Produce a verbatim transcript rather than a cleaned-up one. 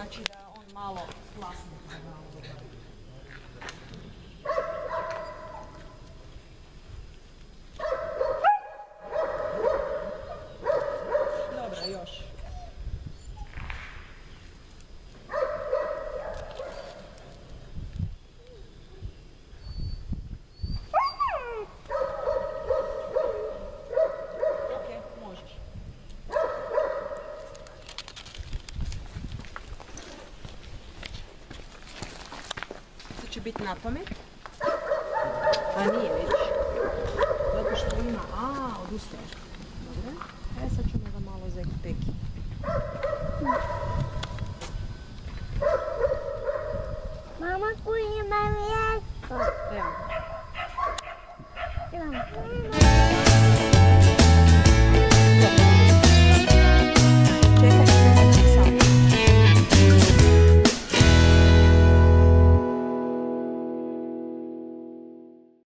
Znači da on malo plasne. Dobro, još. Će biti na pamet, a nije već, zato što ima, a, odustaje.